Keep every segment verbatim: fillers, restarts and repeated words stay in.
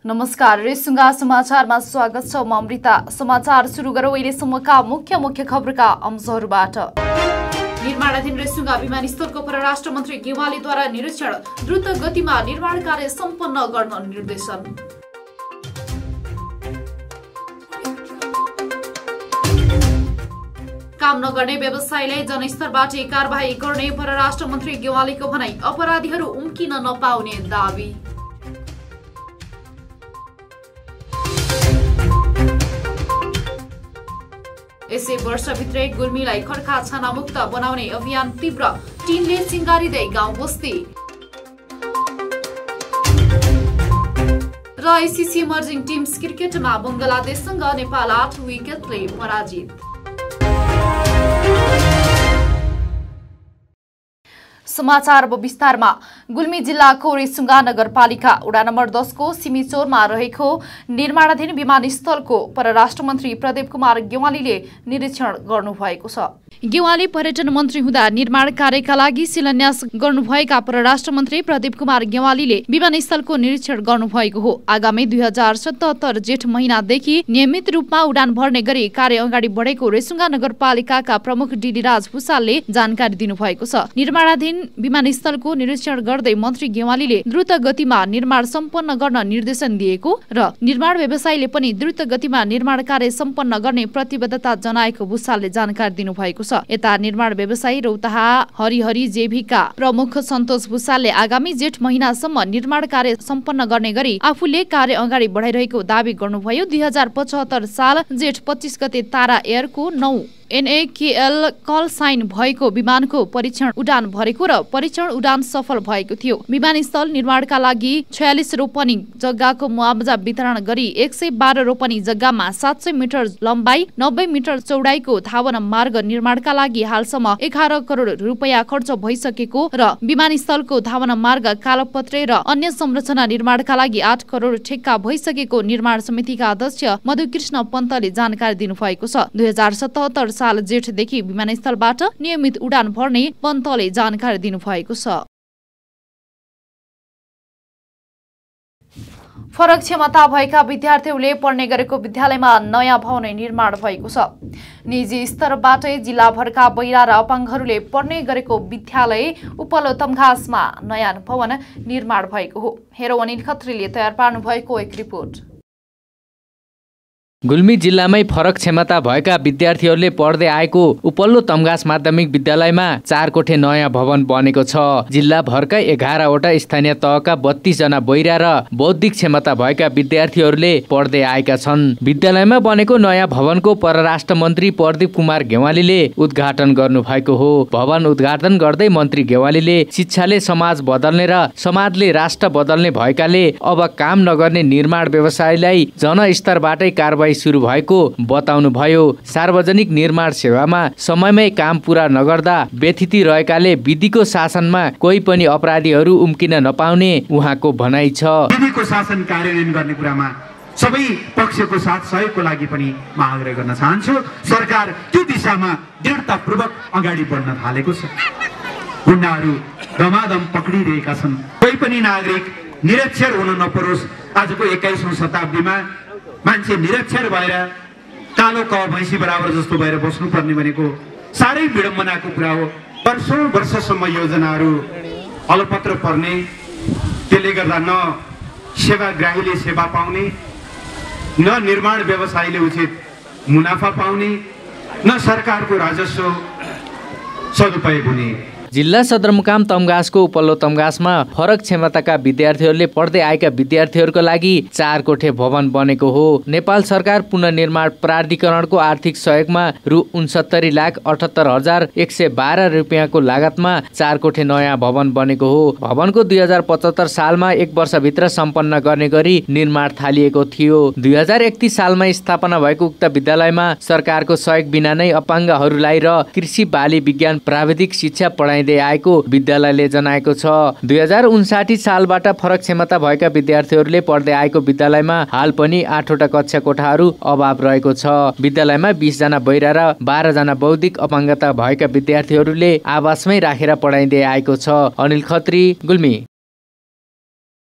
नमस्कार, रेसुङ्गा समाचारमा स्वागत छ। म अमृता। समाचार सुरु गरौँ अहिलेसम्मका मुख्य मुख्य खबरका अंशहरूबाट। निर्माणाधीन रेसुङ्गा विमानस्थलको परराष्ट्र मन्त्री गेवालीद्वारा निरीक्षण, द्रुत गतिमा निर्माण कार्य सम्पन्न गर्न निर्देशन। काम नगर्ने व्यवसायीलाई जनस्तरबाट कारबाही गर्ने परराष्ट्र मन्त्री गेवालीको भनाई। अपराधीहरू उम्किन नपाउने दावी। यसै वर्षभित्रै गुल्मीलाई खड्का छानामुक्त बनाउने अभियान तीव्र, टिमले सिंगारिँदै गाउँ बस्ती। र आइसिसी इमर्जिङ टिम्स क्रिकेटमा बंगलादेशसँग नेपाल आठ विकेटले पराजित। समाचार अब विस्तारमा। गुल्मी जिल्लाको रेसुङ्गा नगरपालिका वडा नम्बर दसको सिमिचोरमा रहेको निर्माणाधीन विमानस्थलको परराष्ट्र मन्त्री प्रदीप कुमार गेवालीले निरीक्षण गर्नुभएको छ। गेवाली पर्यटन मन्त्री हुँदा निर्माण कार्यका लागि शिलान्यास गर्नुभएका परराष्ट्र मन्त्री प्रदीप कुमार गेवालीले विमानस्थलको निरीक्षण गर्नुभएको हो। आगामी दुई हजार सतहत्तर जेठ महिनादेखि नियमित रूपमा उडान भर्ने गरी कार्य अगाडि बढेको रेसुङ्गा नगरपालिकाका प्रमुख डिलिराज भुसालले जानकारी दिनुभएको छ। निर्माणाधीन विमानस्थलको निरीक्षण गर्दै मन्त्री गेवालीले द्रुत गतिमा निर्माण सम्पन्न गर्न निर्देशन दिएको र निर्माण व्यवसायीले पनि द्रुत गतिमा निर्माण कार्य सम्पन्न गर्ने प्रतिबद्धता जनाएको भुसालले जानकारी दिनुभएको छ। यता निर्माण व्यवसायी रौतहा हरिहरी जेभीका प्रमुख सन्तोष भुसालले आगामी जेठ महिनासम्म निर्माण कार्य सम्पन्न गर्ने गरी आफूले कार्य अगाडि बढाइरहेको दावी गर्नुभयो। दुई हजार पचहत्तर साल जेठ पच्चीस गते तारा एयरको नौ एनएकेएल कल साइन भएको विमानको परीक्षण उडान भरेको र परीक्षण उडान सफल भएको थियो। विमानस्थल निर्माणका लागि छयालिस रोपनी जग्गाको मुआवजा वितरण गरी एक सय बाह्र रोपनी जग्गामा सात सय मिटर लम्बाई नब्बे मिटर चौडाइको धावन मार्ग निर्माणका लागि हालसम्म एघार करोड रुपियाँ खर्च भइसकेको र विमानस्थलको धावन मार्ग कालोपत्रे र अन्य संरचना निर्माणका लागि आठ करोड ठेक्का भइसकेको निर्माण समितिका अध्यक्ष मधुकृष्ण पन्तले जानकारी दिनुभएको छ। दुई हजार सतहत्तर साल जेठदेखि विमानस्थलबाट नियमित उडान भर्ने पन्तले जानकारी दिनुभएको छ। फरक क्षमता भएका विद्यार्थीहरूले पढ्ने गरेको विद्यालयमा नयाँ भवन निर्माण भएको छ। निजी स्तरबाटै जिल्लाभरका बहिरा र अपाङ्गहरूले पढ्ने गरेको विद्यालय उपल्लो तमघासमा नयाँ भवन निर्माण भएको हो। हेरो अनिल खत्रीले तयार पार्नु भएको एक रिपोर्ट। गुल्मी जिल्लामै फरक क्षमता भएका विद्यार्थीहरूले पढ्दै आएको उपल्लो तमघास माध्यमिक विद्यालयमा चार कोठे नयाँ भवन बनेको छ। जिल्लाभरका एघारवटा स्थानीय तहका बत्तीस जना बहिरा र बौद्धिक क्षमता भएका विद्यार्थीहरूले पढ्दै आएका छन्। विद्यालयमा बनेको नयाँ भवनको परराष्ट्र मन्त्री प्रदीप कुमार गेवालीले उद्घाटन गर्नु भएको हो। भवन उद्घाटन गर्दै मन्त्री गेवालीले शिक्षाले समाज बदल्ने र समाजले राष्ट्र बदल्ने भएकाले अब काम नगर्ने निर्माण व्यवसायीलाई जनस्तरबाटै कारबाही सुरु भएको बताउनु भयो। सार्वजनिक निर्माण सेवामा समयमै काम पूरा नगर्दा व्यथिति रहेकाले विधिको शासनमा कोही पनि अपराधीहरू उम्किन नपाउने उहाँको भनाइ छ। विधिको शासन कार्यान्वयन गर्ने कुरामा सबै पक्षको साथ सहयोगको लागि पनि म आग्रह गर्न चाहन्छु। सरकार त्यो दिशामा दृढतापूर्वक अगाडि बढ्न थालेको छ। गुण्डाहरू दमादम पक्रिरहेका छन्। कोही पनि नागरिक निरक्षर हुन नपरोस्। आजको एक्काइसौँ शताब्दीमा मान्छे निरक्षर भएर कालो क भैँसी बराबर जस्तो भएर बस्नुपर्ने भनेको साह्रै विडम्बनाको कुरा हो। वर्षौँ वर्षसम्म योजनाहरू अलपत्र पर्ने, त्यसले गर्दा न सेवाग्राहीले सेवा पाउने, न निर्माण व्यवसायीले उचित मुनाफा पाउने, न सरकारको राजस्व सदुपयोग हुने। जिल्ला सदरमुकाम तमघासको उपल्लो तमघासमा फरक क्षमताका विद्यार्थीहरूले पढ्दै आएका विद्यार्थीहरूको लागि चार कोठे भवन बनेको हो। नेपाल सरकार पुनर्निर्माण प्राधिकरणको आर्थिक सहयोगमा रु उनसत्तरी लाख अठहत्तर हजार एक सय बाह्र रुपियाँको लागतमा चार कोठे नयाँ भवन बनेको हो। भवनको दुई हजार पचहत्तर सालमा एक वर्षभित्र सम्पन्न गर्ने गरी निर्माण थालिएको थियो। दुई हजार एकतिस सालमा स्थापना भएको उक्त विद्यालयमा सरकारको सहयोग बिना नै अपाङ्गहरूलाई र कृषि बाली विज्ञान प्राविधिक शिक्षा पढाइ आएको विद्यालयले जनाएको छ। दुई हजार उन्साठी सालबाट फरक क्षमता भएका विद्यार्थीहरूले पढ्दै आएको विद्यालयमा हाल पनि आठवटा कक्षा कोठाहरू अभाव रहेको छ। विद्यालयमा बीस जना बहिरा र बाह्र जना बौद्धिक अपाङ्गता भएका विद्यार्थीहरूले आवासमै राखेर पढाइँदै आएको छ। अनिल खत्री, गुल्मी।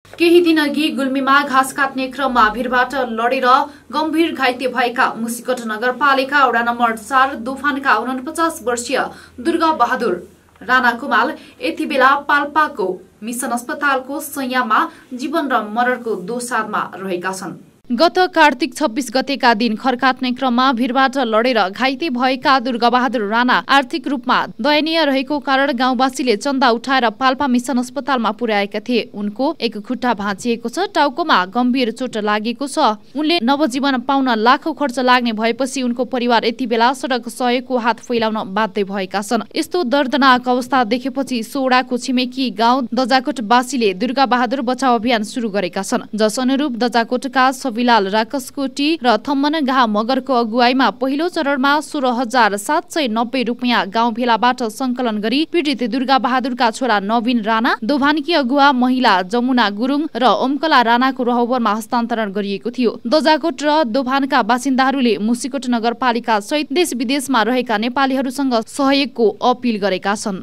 केही दिनअघि गुल्मीमा घाँस काट्ने क्रममा भिरबाट लडेर गम्भीर घाइते भएका मुसिकोट नगरपालिका वडा नम्बर चार दोफानका उनपचास वर्षीय दुर्गा बहादुर राणा कुमाल यति बेला पाल्पाको मिसन अस्पतालको शय्यामा जीवन र मरणको दोसारमा रहेका छन्। गत कार्तिक छब्बीस गतेका दिन खरकाट्ने क्रममा भिरबाट लडेर घाइते भएका दुर्गा बहादुर राणा आर्थिक रूपमा दयनीय रहेको कारण गाउँवासीले चन्दा उठाएर पाल्पा मिसन अस्पतालमा पुर्याएका थिए। उनको एक खुट्टा भाँचिएको छ, टाउकोमा गम्भीर चोट लागेको छ। उनले नवजीवन पाउन लाखौं खर्च लाग्ने भएपछि उनको परिवार यति बेला सडक सहयोगको हात फैलाउन बाध्य भएका छन्। यस्तो दर्दनाक अवस्था देखेपछि सोडाको छिमेकी गाउँ दजाकोटवासीले दुर्गा बहादुर बचाउ अभियान सुरु गरेका छन्, जस अनुरूप दजाकोटका विलाल राकसकोटी र थम्मन गाह मगरको अगुवाईमा पहिलो चरणमा सोह्र हजार सात सय नब्बे रुपियाँ गाउँ भेलाबाट संकलन गरी पीडित दुर्गा बहादुरका छोरा नवीन राणा, दोभानकी अगुवा महिला जमुना गुरुङ र ओमकला राणाको रहबरमा हस्तान्तरण गरिएको थियो। दजाकोट र दोभानका बासिन्दाहरूले मुसिकोट नगरपालिका सहित देश विदेशमा रहेका नेपालीहरूसँग सहयोगको अपील गरेका छन्।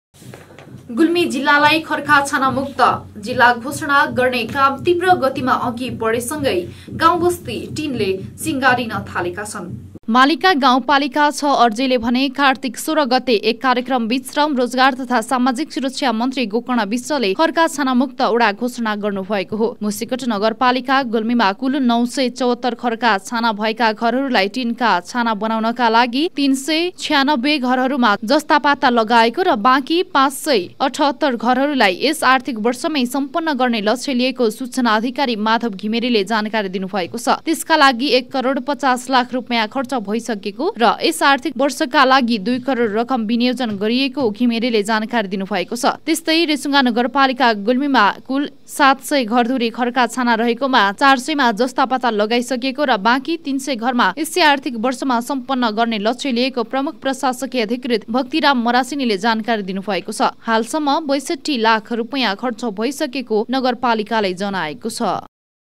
गुल्मी जिल्लालाई खर्खा छाना मुक्त जिल्ला घोषणा गर्ने काम तीव्र गतिमा अघि बढेसँगै गाउँ बस्ती टिनले सिंगारिन थालेका छन्। मालिका गाउँपालिका छ अर्जेले भने कार्तिक सोह्र गते एक कार्यक्रम बीच श्रम रोजगार तथा सामाजिक सुरक्षा मन्त्री गोकर्ण विश्वले खर्खा छानामुक्त वडा घोषणा गर्नुभएको हो। मुसिकोट नगरपालिका गुल्मीमा कुल नौ सय चौहत्तर खर्खा छाना भएका घरहरूलाई टिनका छाना बनाउनका लागि तीन सय छ्यानब्बे घरहरूमा जस्ता पाता लगाएको र बाँकी पाँच सय अठहत्तर घरहरूलाई यस आर्थिक वर्षमै सम्पन्न गर्ने लक्ष्य लिएको सूचना अधिकारी माधव घिमिरेले जानकारी दिनुभएको छ। त्यसका लागि एक करोड पचास लाख रुपियाँ खर्च भइसकेको र यस आर्थिक वर्षका लागि दुई करोड रकम विनियोजन गरिएको घिमिरेले जानकारी दिनुभएको छ। त्यस्तै रेसुङ्गा नगरपालिका गुल्मीमा कुल सात सय घरधुरी खर्खा छाना रहेकोमा चार सयमा जस्ता पाता लगाइसकेको र बाँकी तीन सय घरमा यसै आर्थिक वर्षमा सम्पन्न गर्ने लक्ष्य लिएको प्रमुख प्रशासकीय अधिकृत भक्तिराम मरासिनीले जानकारी दिनुभएको छ। हालसम्म बैसठी लाख रुपियाँ खर्च भइसकेको नगरपालिकाले जनाएको छ।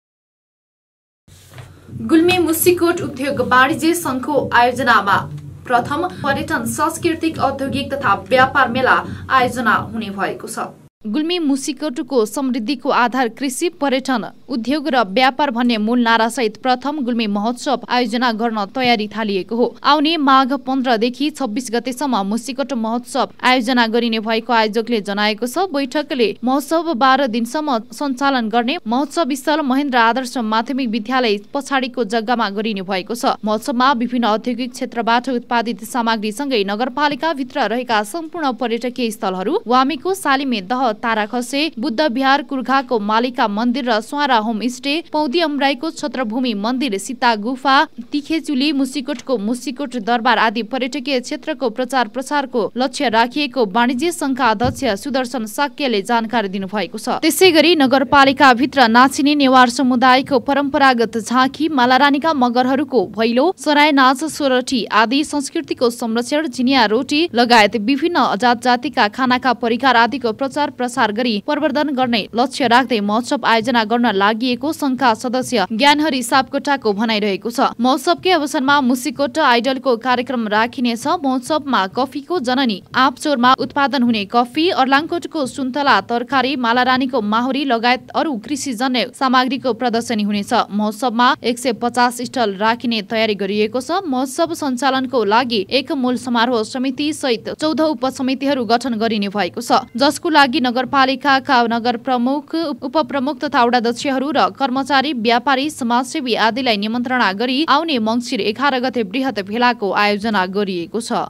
गुल्मी मुसिकोट उद्योग वाणिज्य संघको आयोजनामा प्रथम पर्यटन सांस्कृतिक औद्योगिक तथा व्यापार मेला आयोजना हुने भएको छ। गुल्मी मुसिकोटको समृद्धिको आधार कृषि, पर्यटन, उद्योग र व्यापार भन्ने मूल नारा सहित प्रथम गुल्मी महोत्सव आयोजना गर्न तयारी थालिएको हो। आउने माघ पन्ध्रदेखि छब्बीस गतेसम्म मुसिकोट महोत्सव आयोजना गरिने भएको आयोजकले जनाएको छ। बैठकले महोत्सव बाह्र दिनसम्म सञ्चालन गर्ने महोत्सव स्थल महेन्द्र आदर्श माध्यमिक विद्यालय पछाडिको जग्गामा गरिने भएको छ। महोत्सवमा विभिन्न औद्योगिक क्षेत्रबाट उत्पादित सामग्रीसँगै नगरपालिकाभित्र रहेका सम्पूर्ण पर्यटकीय स्थलहरू, वामीको सालिमे दह ताराखसे, बुद्ध विहार कुर्घाको मालिका मन्दिर र स्वारा होमस्टे, पौदी अमराईको छत्रभूमि मन्दिर, सीता गुफा, तिखेचुली, मुसिकोटको मुसिकोट दरबार आदि पर्यटकीय क्षेत्रको प्रचार प्रसारको लक्ष्य राखिएको वाणिज्य संघका अध्यक्ष सुदर्शन साक्यले जानकारी दिनुभएको छ। त्यसै गरी नगरपालिका भित्र नाचिने नेवार समुदायको परम्परागत झाँकी, मालारानीका मगरहरूको भैलो, सराय नाच, सोरठी आदि संस्कृतिको संरक्षण, जिनिया रोटी लगायत विभिन्न जात जातिका खानाका परिकार आदिको प्रचार प्रसार गरी प्रवर्धन गर्ने लक्ष्य राख्दै महोत्सव आयोजना गर्न लागि संघका सदस्य ज्ञानहरि सापकोटाको भनाइरहेको छ। महोत्सवकै अवसरमा मुसिकोट आइडलको कार्यक्रम राखिनेछ। महोत्सवमा कफीको जननी आँपचौरमा उत्पादन हुने कफी, अर्लाङकोटको सुन्तला तरकारी, मालारानीको माहुरी लगायत अरू कृषिजन्य सामग्रीको प्रदर्शनी हुनेछ। महोत्सवमा एक सय पचास स्टल राखिने तयारी गरिएको छ। महोत्सव सञ्चालनको लागि एक मूल समारोह समिति सहित चौध उपसमितिहरू गठन गरिने भएको छ, जसको लागि नगरपालिकाका नगर प्रमुख, उपप्रमुख तथा वडाध्यक्षहरू र कर्मचारी, व्यापारी, समाजसेवी आदिलाई निमन्त्रणा गरी आउने मङ्सिर एघार गते बृहत भेलाको आयोजना गरिएको छ।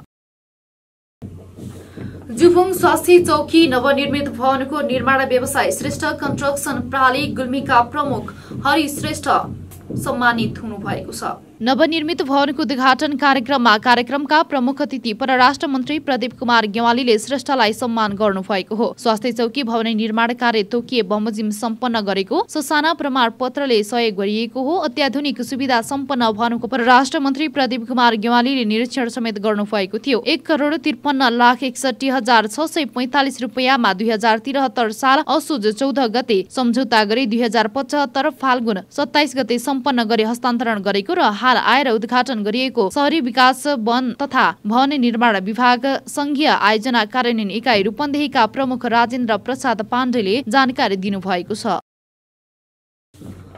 जुफुङ स्वास्थ्य चौकी नवनिर्मित भवनको निर्माण व्यवसाय श्रेष्ठ कन्स्ट्रक्सन प्रणाली गुल्मीका प्रमुख हरि श्रेष्ठ सम्मानित हुनु भएको छ। नवनिर्मित भवनको उद्घाटन कार्यक्रममा कार्यक्रमका प्रमुख अतिथि परराष्ट्र मन्त्री प्रदीप कुमार गेवालीले श्रेष्ठलाई सम्मान गर्नु भएको हो। स्वास्थ्य चौकी भवन निर्माण कार्य तोकिए बमोजिम सम्पन्न गरेको ससाना प्रमाण पत्रले सहयोग गरिएको हो। अत्याधुनिक सुविधा सम्पन्न भवनको परराष्ट्र मन्त्री प्रदीप कुमार गेवालीले निरीक्षण समेत गर्नु भएको थियो। एक करोड त्रिपन्न लाख एकसठी हजार छ सय पैंतालिस रुपियाँमा दुई हजार तिहत्तर साल असोज चौध गते सम्झौता गरी दुई हजार पचहत्तर फाल्गुन सत्ताइस गते सम्पन्न गरी हस्तान्तरण गरेको र हाल आएर उद्घाटन गरिएको शहरी विकास, वन तथा भवन निर्माण विभाग संघीय आयोजना कार्यान्वयन इकाइ रूपन्देहीका प्रमुख राजेन्द्र प्रसाद पाण्डेले जानकारी दिनुभएको छ।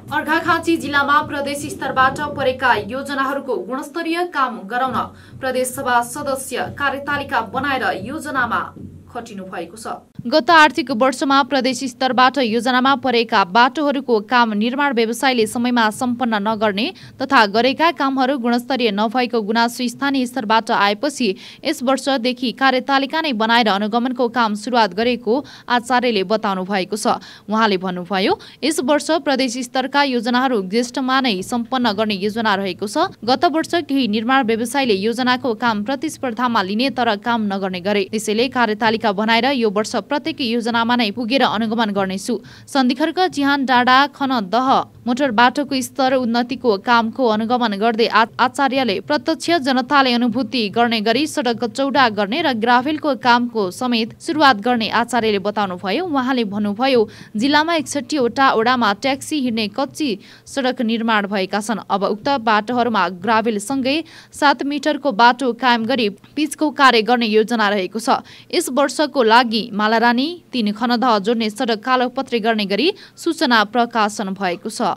अर्घाखाँची जिल्लामा प्रदेश स्तरबाट परेका योजनाहरूको गुणस्तरीय काम गराउन प्रदेश सभा सदस्य कार्यतालिका बनाएर योजनामा खटिनु भएको छ। गत आर्थिक वर्षमा प्रदेश स्तरबाट योजनामा परेका बाटोहरूको काम निर्माण व्यवसायले समयमा सम्पन्न नगर्ने तथा गरेका कामहरू गुणस्तरीय नभएको गुनासो स्थानीय स्तरबाट आएपछि यस वर्षदेखि कार्यतालिका नै बनाएर अनुगमनको काम सुरुवात गरेको आचार्यले बताउनु भएको छ। उहाँले भन्नुभयो, यस वर्ष प्रदेश स्तरका योजनाहरू ज्येष्ठमा नै सम्पन्न गर्ने योजना रहेको छ। गत वर्ष केही निर्माण व्यवसायले योजनाको काम प्रतिस्पर्धामा लिने तर काम नगर्ने गरे। त्यसैले कार्यतालिका बनाएर यो वर्ष प्रत्येक योजनामा नै पुगेर अनुगमन गर्नेछु। सन्धिखर्क जिहान डाँडा खनदह मोटर बाटोको स्तर उन्नतिको कामको अनुगमन गर्दै आचार्यले प्रत्यक्ष जनताले अनुभूति गर्ने गरी सडक चौडा गर्ने र ग्राभेलको कामको समेत सुरुवात गर्ने आचार्यले बताउनु भयो। उहाँले भन्नुभयो, जिल्लामा एकसठी वटा ओडामा ट्याक्सी हिँड्ने कच्ची सडक निर्माण भएका छन्। अब उक्त बाटोहरूमा ग्राभेल सँगै सात मिटरको बाटो कायम गरी पिचको कार्य गर्ने योजना रहेको छ। यस वर्षको लागि मालारानी तीन खनदह जोड्ने सडक कालोपत्री गर्ने गरी सूचना प्रकाशन भएको छ।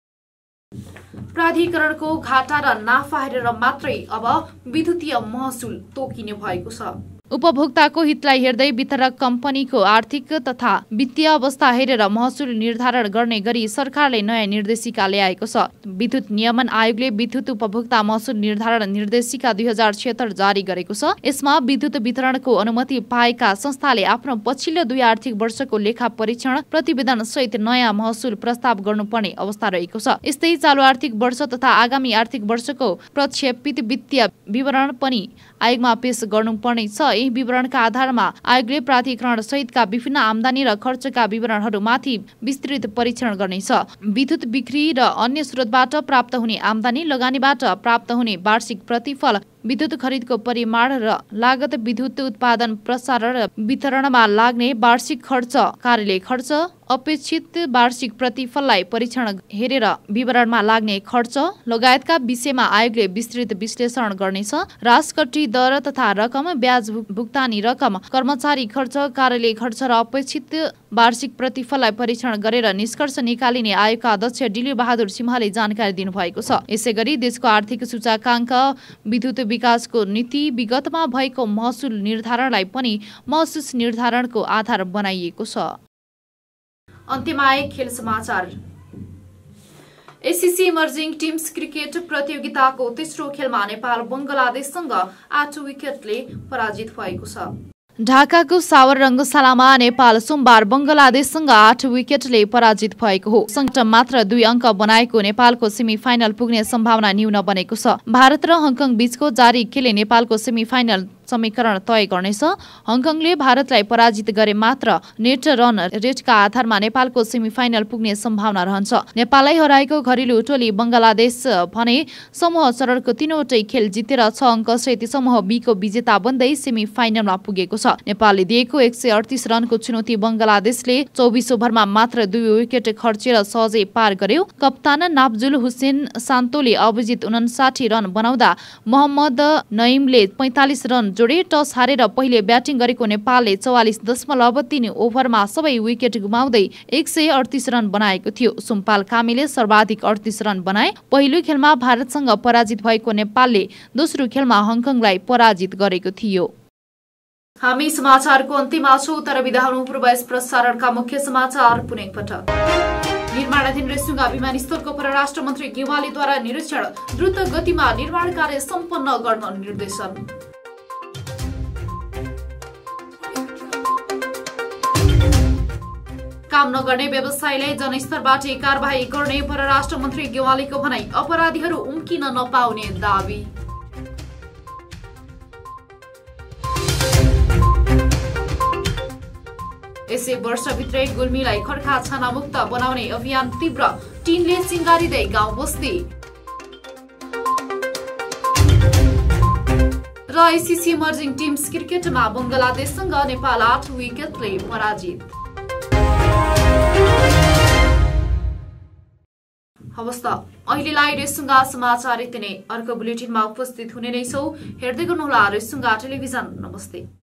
प्राधिकरणको घाटा र नाफा हेरेर मात्रै अब विद्युतीय महसुल तोकिने भएको छ। उपभोक्ताको हितलाई हेर्दै वितरक कम्पनीको आर्थिक तथा वित्तीय अवस्था हेरेर महसुल निर्धारण गर्ने गरी सरकारले नयाँ निर्देशिका ल्याएको छ। विद्युत नियमन आयोगले विद्युत उपभोक्ता महसुल निर्धारण निर्देशिका दुई हजार छिहत्तर जारी गरेको छ। यसमा विद्युत वितरणको अनुमति पाएका संस्थाले आफ्नो पछिल्लो दुई आर्थिक वर्षको लेखा परीक्षण प्रतिवेदन सहित नयाँ महसुल प्रस्ताव गर्नुपर्ने अवस्था रहेको छ। यस्तै चालु आर्थिक वर्ष तथा आगामी आर्थिक वर्षको प्रक्षेपित वित्तीय विवरण पनि आयोगमा पेश गर्नुपर्ने छ। यही विवरणका आधारमा आयोगले प्राधिकरण सहितका विभिन्न आमदानी र खर्चका विवरणहरूमाथि विस्तृत परीक्षण गर्नेछ। विद्युत बिक्री र अन्य स्रोतबाट प्राप्त हुने आमदानी, लगानीबाट प्राप्त हुने वार्षिक प्रतिफल, विद्युत खरिदको परिमाण र लागत, विद्युत उत्पादन, प्रसारण र वितरणमा लाग्ने वार्षिक खर्च, कार्यालय खर्च, अपेक्षित वार्षिक प्रतिफललाई परीक्षण हेरेर विवरणमा लाग्ने खर्च लगायतका विषयमा आयोगले विस्तृत विश्लेषण गर्नेछ। राजकट्टी दर तथा रकम, ब्याज भुक्तानी रकम, कर्मचारी खर्च, कार्यालय खर्च र अपेक्षित वार्षिक प्रतिफललाई परीक्षण गरेर निष्कर्ष निकालिने आयोगका अध्यक्ष डिली बहादुर सिंहले जानकारी दिनुभएको छ। यसैगरी देशको आर्थिक सूचकाङ्क, विद्युत विकासको नीति, विगतमा भएको महसुल निर्धारणलाई पनि महसुस निर्धारणको आधार बनाइएको छ। अन्त्यमा आए खेल समाचार। एसीसी इमर्जिङ टिम्स क्रिकेट प्रतियोगिताको तेस्रो खेलमा नेपाल बंगलादेशसँग आठ विकेटले पराजित भएको छ। ढाकाको सावर रङ्गशालामा नेपाल सोमबार बंगलादेशसँग आठ विकेटले पराजित भएको हो। संकट मात्र दुई अङ्क बनाएको नेपालको सेमी फाइनल पुग्ने सम्भावना न्यून बनेको छ। भारत र हङकङ बीचको जारी खेलले नेपालको सेमी फाइनल समीकरण तय गर्नेछ। हङकङले भारतलाई पराजित गरे मात्र नेट रन रेटका आधारमा नेपालको सेमी फाइनल पुग्ने सम्भावना रहन्छ। नेपाललाई हराएको घरेलु टोली बंगलादेश भने समूह चरणको तीनवटै खेल जितेर छ अङ्क सहित समूह बी को विजेता बन्दै सेमी फाइनलमा पुगेको छ। नेपालले दिएको एक सय अडतिस रनको चुनौती बंगलादेशले चौबिस ओभरमा मात्र दुई विकेट खर्चेर सहजै पार गर्यो। कप्तान नाफजुल हुसेन सान्तोले अभिजित उनासाठी रन बनाउँदा मोहम्मद नईमले पैंतालिस रन जोडे। टस हारेर पहिले ब्याटिङ गरेको नेपालले चौवालिस दशमलव तीन ओभरमा सबै विकेट गुमाउँदै एक सय अडतिस रन बनाएको थियो। सुम्पाल कामीले सर्वाधिक अडतिस रन बनाए। पहिलो खेलमा भारतसँग पराजित भएको नेपालले दोस्रो खेलमा हङकङलाई पराजित गरेको थियो। हामी समाचारको अन्त्यमा छौं, तर बिदा हुनु पूर्व यस प्रसारणका मुख्य समाचार पुनः एकपटक। निर्माणाधीन रेसुङ्गा विमानस्थलको परराष्ट्र मन्त्री गेवालीद्वारा निरीक्षण, द्रुत गतिमा निर्माण कार्य सम्पन्न गर्न निर्देशन। काम नगर्ने व्यवसायलाई जनस्तरबाट कारबाही गर्ने परराष्ट्र मन्त्री गेवालीको भनाई, अपराधीहरू उम्किन नपाउने दावी। यसै वर्षभित्रै गुल्मीलाई खड्का छाना मुक्त बनाउने अभियान तीव्र, टिनले सिंगारिँदै गाउँ बस्ती। र आइसिसी इमर्जिङ टिम्स क्रिकेटमा बंगलादेशसँग नेपाल आठ विकेटले पराजित। हवस् त अहिलेलाई रेसुङ्गा समाचार यति नै। अर्को बुलेटिनमा उपस्थित हुने नै छौं। हेर्दै गर्नुहोला रेसुङ्गा टेलिभिजन। नमस्ते।